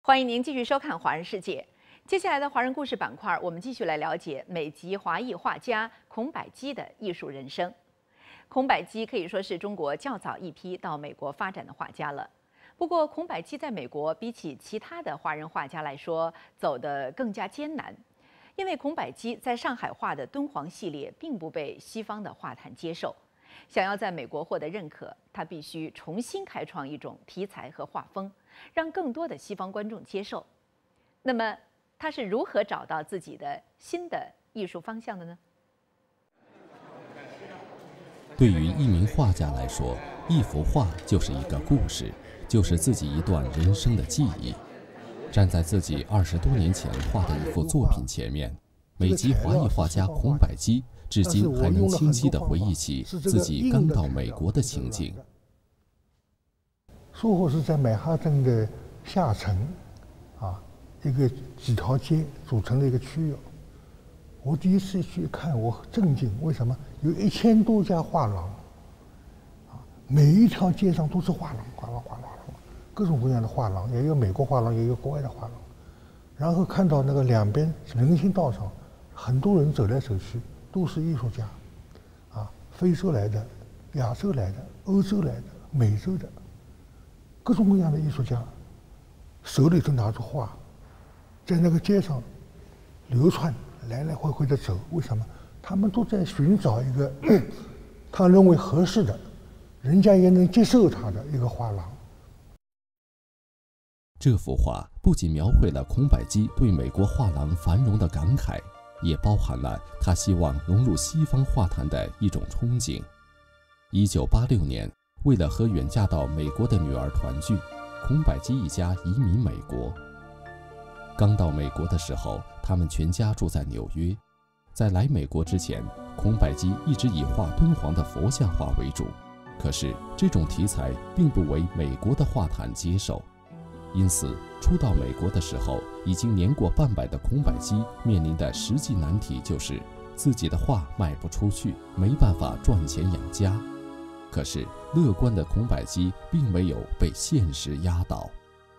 欢迎您继续收看《华人世界》。接下来的华人故事板块，我们继续来了解美籍华裔画家孔百基的艺术人生。孔百基可以说是中国较早一批到美国发展的画家了。不过，孔百基在美国比起其他的华人画家来说，走得更加艰难，因为孔百基在上海画的敦煌系列并不被西方的画坛接受。想要在美国获得认可，他必须重新开创一种题材和画风，让更多的西方观众接受。那么，他是如何找到自己的新的艺术方向的呢？ 对于一名画家来说，一幅画就是一个故事，就是自己一段人生的记忆。站在自己20多年前画的一幅作品前面，美籍华裔画家孔百基至今还能清晰地回忆起自己刚到美国的情景。 苏活是在曼哈顿的下层，一个几条街组成的一个区域。我第一次去看，我很震惊，为什么？有1000多家画廊，每一条街上都是画廊，各种各样的画廊，也有美国画廊，也有国外的画廊。然后看到那个两边人行道上，很多人走来走去，都是艺术家，非洲来的、亚洲来的、欧洲来的、美洲的，各种各样的艺术家，手里都拿着画，在那个街上流窜，来来回回的走。为什么？他们都在寻找一个他认为合适的，人家也能接受他的一个画廊。 这幅画不仅描绘了孔百基对美国画廊繁荣的感慨，也包含了他希望融入西方画坛的一种憧憬。1986年，为了和远嫁到美国的女儿团聚，孔百基一家移民美国。刚到美国的时候，他们全家住在纽约。在来美国之前，孔百基一直以画敦煌的佛像画为主，可是这种题材并不为美国的画坛接受。因此，初到美国的时候，已经年过半百的孔百基面临的实际难题就是自己的画卖不出去，没办法赚钱养家。可是，乐观的孔百基并没有被现实压倒。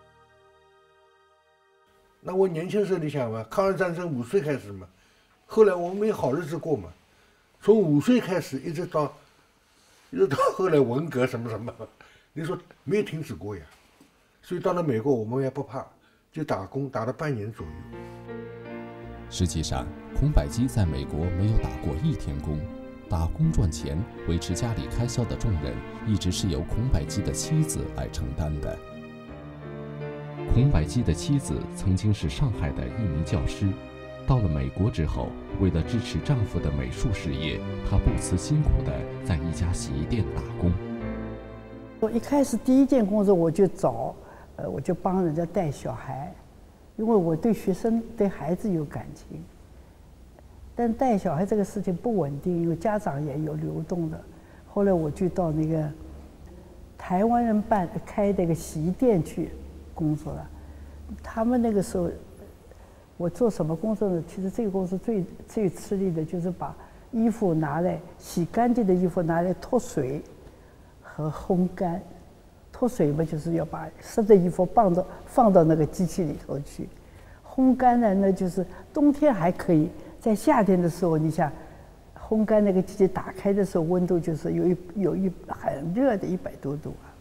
那我年轻时候你想嘛，抗日战争5岁开始嘛，后来我们没好日子过嘛，从5岁开始一直到后来文革什么，你说没有停止过呀。所以到了美国，我们也不怕，就打工，打了半年左右。 实际上，孔百基在美国没有打过1天工，打工赚钱、维持家里开销的重任，一直是由孔百基的妻子来承担的。孔百基的妻子曾经是上海的一名教师，到了美国之后，为了支持丈夫的美术事业，她不辞辛苦地在一家洗衣店打工。 我一开始第一件工作我就帮人家带小孩，因为我对学生、对孩子有感情。但带小孩这个事情不稳定，因为家长也有流动的。后来我就到那个台湾人开的一个洗衣店去工作了。他们那个时候，我做什么工作呢？其实这个公司最吃力的就是把衣服拿来洗干净的衣服拿来脱水和烘干。脱水嘛，就是要把湿的衣服放到那个机器里头去。烘干呢，那就是冬天还可以，在夏天的时候，你想烘干那个机器打开的时候，温度就是有一很热的100多度啊。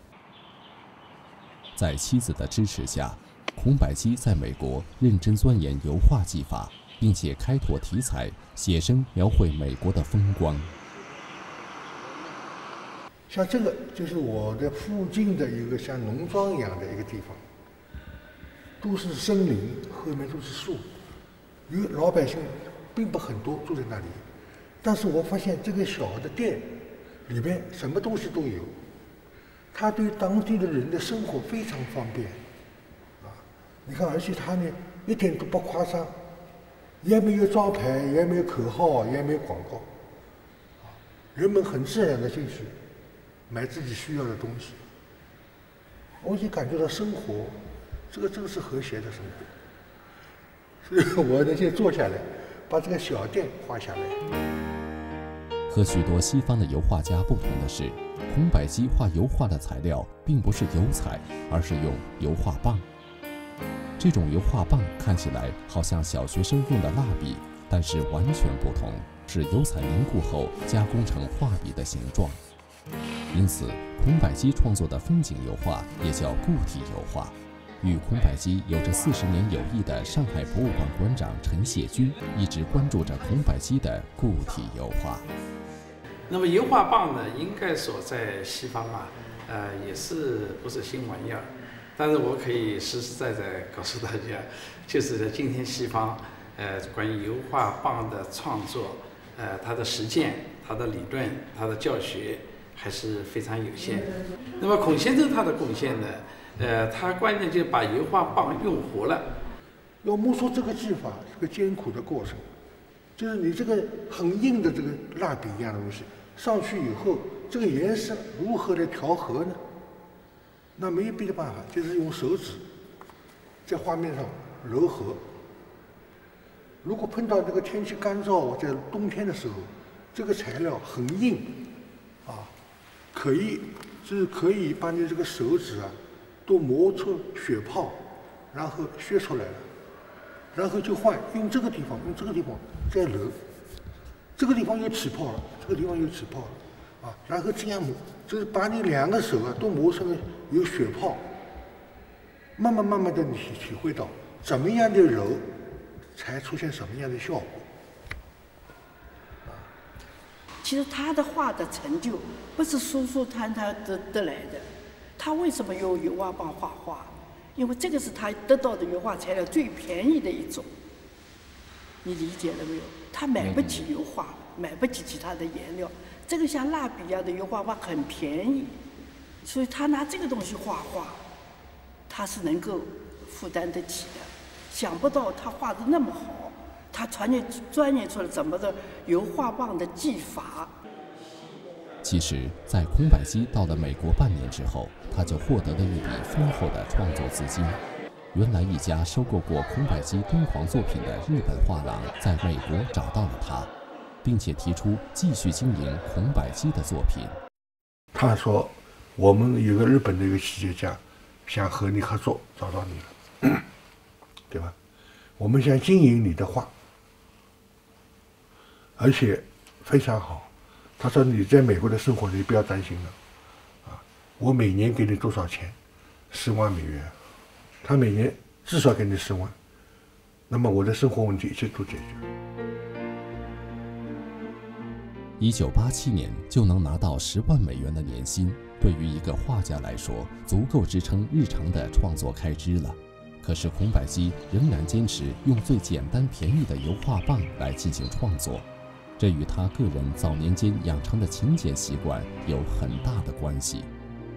在妻子的支持下，孔百基在美国认真钻研油画技法，并且开拓题材，写生描绘美国的风光。 像这个就是我的附近的一个像农庄一样的一个地方，都是森林，后面都是树，有老百姓并不很多住在那里，但是我发现这个小的店里边什么东西都有，它对当地的人的生活非常方便，你看，而且它呢一点都不夸张，也没有招牌，也没有口号，也没有广告，人们很自然的进去买自己需要的东西，我就感觉到生活，这个正是和谐的生活。所以我呢就坐下来，把这个小店画下来。 和许多西方的油画家不同的是，孔百基画油画的材料并不是油彩，而是用油画棒。 这种油画棒看起来好像小学生用的蜡笔，但是完全不同，是油彩凝固后加工成画笔的形状。因此，孔柏基创作的风景油画也叫固体油画。与孔柏基有着40年友谊的上海博物馆馆长陈谢军一直关注着孔柏基的固体油画。 那么油画棒呢，应该说在西方啊，也是不是新玩意儿。但是我可以实实在在告诉大家，就是在今天西方，关于油画棒的创作，它的实践、它的理论、它的教学还是非常有限。那么孔先生他的贡献呢？他关键就把油画棒用活了。 要摸索这个技法是个艰苦的过程，就是你这个很硬的这个蜡笔一样的东西上去以后，这个颜色如何来调和呢？那没有别的办法，就是用手指在画面上揉合。如果碰到这个天气干燥，在冬天的时候，这个材料很硬，可以把你这个手指都磨出血泡，然后削出来了，然后就换用这个地方再揉，这个地方又起泡了，这个地方又起泡了，然后这样磨，就是把你2个手都磨成有血泡，慢慢的你体会到怎么样的揉才出现什么样的效果。 其实他的画的成就不是舒舒坦坦得来的。他为什么用油画棒画画？因为这个是他得到的油画材料最便宜的一种。你理解了没有？他买不起油画，买不起其他的颜料。这个像蜡笔一样的油画棒很便宜，所以他拿这个东西画画，他是能够负担得起的。想不到他画的那么好，他专研出了怎么的油画棒的技法。 其实，在孔柏基到了美国半年之后，他就获得了一笔丰厚的创作资金。原来一家收购过孔柏基敦煌作品的日本画廊在美国找到了他，并且提出继续经营孔柏基的作品。 他说：“我们有个日本的一个企业家想和你合作，找到你了，对吧？我们想经营你的画，而且非常好。”他说：“你在美国的生活你不要担心了，我每年给你多少钱？10万美元，他每年至少给你10万，那么我的生活问题一切都解决。” 1987年就能拿到10万美元的年薪，对于一个画家来说，足够支撑日常的创作开支了。可是孔柏基仍然坚持用最简单便宜的油画棒来进行创作。这与他个人早年间养成的勤俭习惯有很大的关系。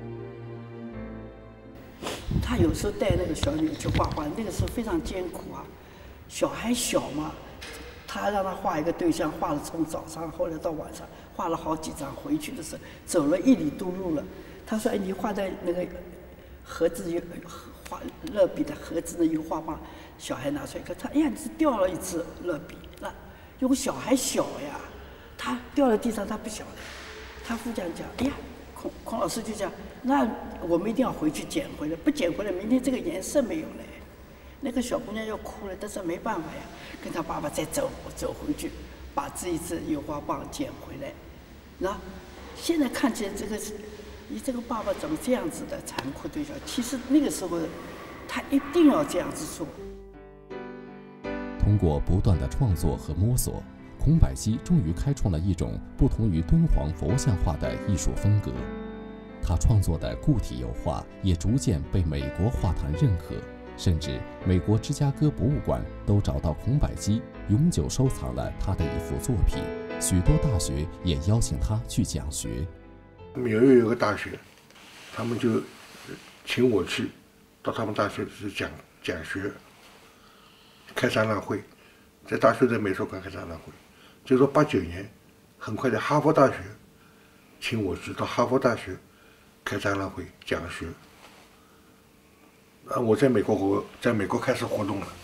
他有时候带那个小女去画画，那个时候非常艰苦啊。小孩小嘛，他让他画一个对象，画了从早上后来到晚上，画了好几张。回去的时候走了1里多路了。他说：“哎，你画在那个盒子画乐笔的盒子的油画棒。”小孩拿出来看，他哎呀，你是掉了一支乐笔了。因为小孩小呀，他掉在地上，他不晓得。他夫讲：“哎呀，孔老师就讲，那我们一定要回去捡回来，不捡回来，明天这个颜色没有了。”那个小姑娘要哭了，但是没办法呀，跟他爸爸再走回去，把这一支油画棒捡回来。那现在看起来，你这个爸爸怎么这样子的残酷对小孩？其实那个时候，他一定要这样子做。 通过不断的创作和摸索，孔柏基终于开创了一种不同于敦煌佛像画的艺术风格。他创作的固体油画也逐渐被美国画坛认可，甚至美国芝加哥博物馆都找到孔柏基，永久收藏了他的一幅作品。许多大学也邀请他去讲学。 纽约有个大学，他们就请我去到他们大学去讲学。开展览会，在大学的美术馆开展览会，就说89年，很快的哈佛大学请我去到哈佛大学开展览会讲学。我在美国开始活动了。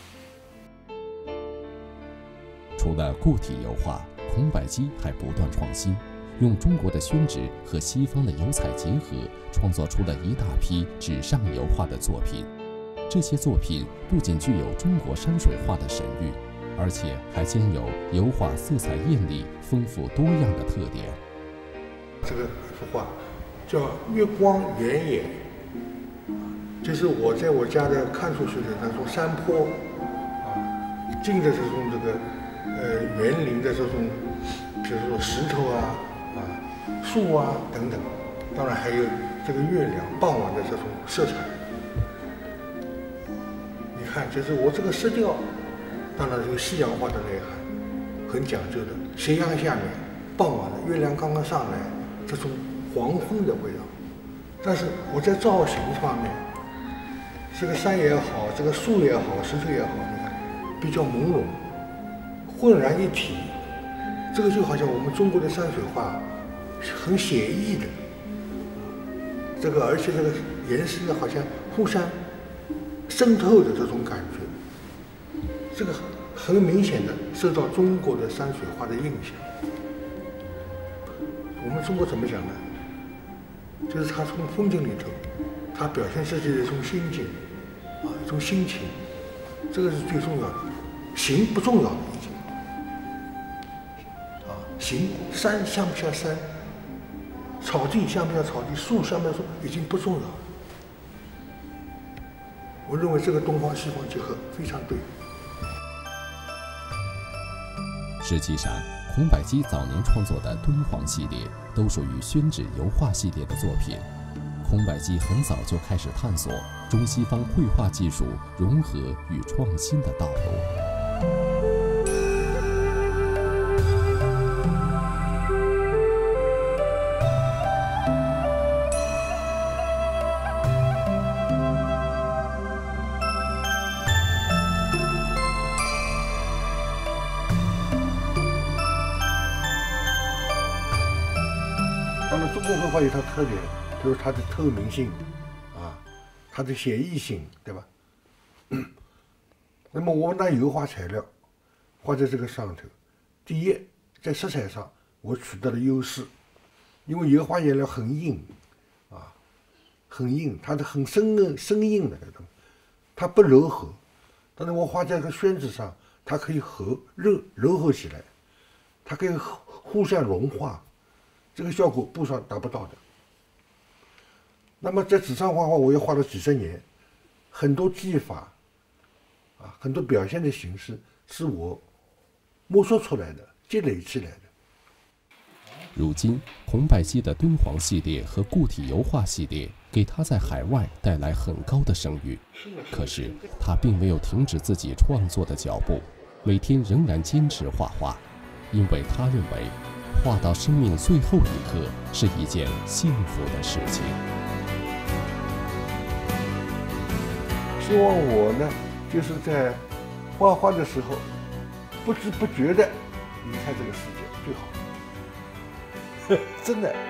除了固体油画，孔柏基还不断创新，用中国的宣纸和西方的油彩结合，创作出了一大批纸上油画的作品。 这些作品不仅具有中国山水画的神韵，而且还兼有油画色彩艳丽、丰富多样的特点。 这个幅画叫《月光原野》，就是我在我家的看出去的那种山坡近的这种园林的这种，比如说石头树等等，当然还有这个月亮傍晚的这种色彩。你看，就是我这个色调，当然有西洋画的内涵，很讲究的。斜阳下面，傍晚的月亮刚刚上来，这种黄昏的味道。但是我在造型方面，这个山也好，这个树也好，石头也好，你看比较朦胧，浑然一体。这个就好像我们中国的山水画，很写意的。而且这个颜色呢，好像互相渗透的这种感觉，这个很明显的受到中国的山水画的印象。我们中国怎么讲呢？就是它从风景里头，它表现自己的一种心境，一种心情，这个是最重要的。形不重要了，已经。形，山像不像山？草地像不像草地？树像不像树？已经不重要了。我认为这个东方西方结合非常对。 实际上，孔百基早年创作的敦煌系列都属于宣纸油画系列的作品。孔百基很早就开始探索中西方绘画技术融合与创新的道路。 当然，中国绘画有它的特点，比如它的透明性，它的写意性，对吧？那么我拿油画材料画在这个上头，第一，在色彩上我取得了优势，因为油画颜料很硬，很硬，它的很生硬的那种，它不柔和。但是我画在这个宣纸上，它可以柔和起来，它可以互相融化。这个效果布上达不到的。那么在纸上画画，我也画了几十年，很多技法，很多表现的形式是我摸索出来的、积累起来的。 如今，孔百基的敦煌系列和固体油画系列给他在海外带来很高的声誉。可是他并没有停止自己创作的脚步，每天仍然坚持画画，因为他认为画到生命最后一刻是一件幸福的事情。 希望我呢，就是在画画的时候，不知不觉的离开这个世界最好。真的。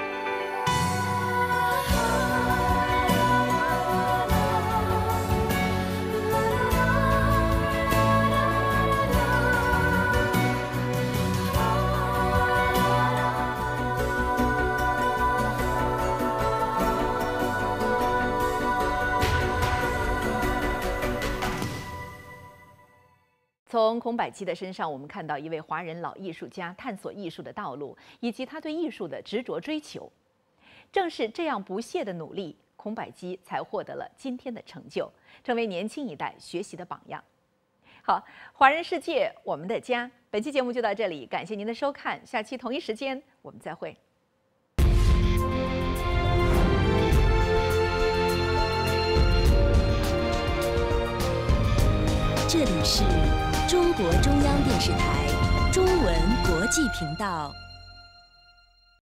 从孔百基的身上，我们看到一位华人老艺术家探索艺术的道路，以及他对艺术的执着追求。正是这样不懈的努力，孔百基才获得了今天的成就，成为年轻一代学习的榜样。好，华人世界，我们的家。本期节目就到这里，感谢您的收看，下期同一时间我们再会。 这里是中国中央电视台中文国际频道。